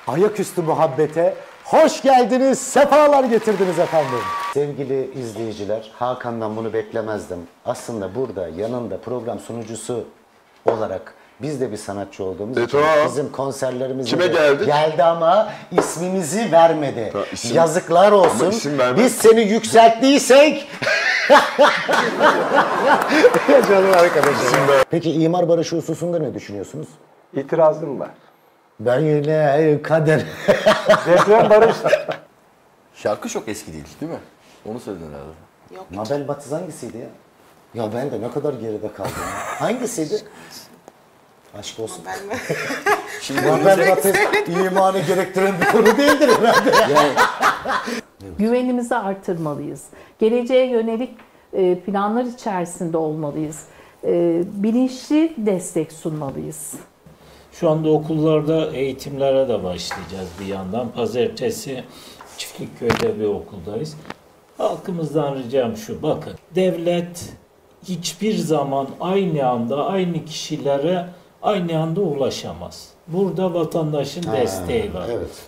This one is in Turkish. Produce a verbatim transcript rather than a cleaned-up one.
Ayaküstü muhabbete hoş geldiniz, sefalar getirdiniz efendim. Sevgili izleyiciler, Hakan'dan bunu beklemezdim. Aslında burada yanında program sunucusu olarak biz de bir sanatçı olduğumuz E, için tamam. bizim konserlerimize Kime de geldik? geldi ama ismimizi vermedi. Tamam, isim- Yazıklar olsun. Ama isim vermez. Biz seni yükselttiysek... Canım arkadaşım. Peki imar barışı hususunda ne düşünüyorsunuz? İtirazım var. Ben yine kader. Deprem barış. Şarkı çok eski değil, değil mi? Onu söyledin herhalde. Mabel Batiz hangisiydi ya? Ya ben de ne kadar geride kaldım ya. Hangisiydi? Aşk olsun. Ben mi? Şimdi Mabel Batiz imanı gerektiren bir konu değildir herhalde. yani Güvenimizi artırmalıyız. Geleceğe yönelik e, planlar içerisinde olmalıyız. E, Bilinçli destek sunmalıyız. Şu anda okullarda eğitimlere de başlayacağız bir yandan. Pazartesi Çiftlikköy'de bir okuldayız. Halkımızdan ricam şu, bakın. Devlet hiçbir zaman aynı anda aynı kişilere aynı anda ulaşamaz. Burada vatandaşın desteği var. evet.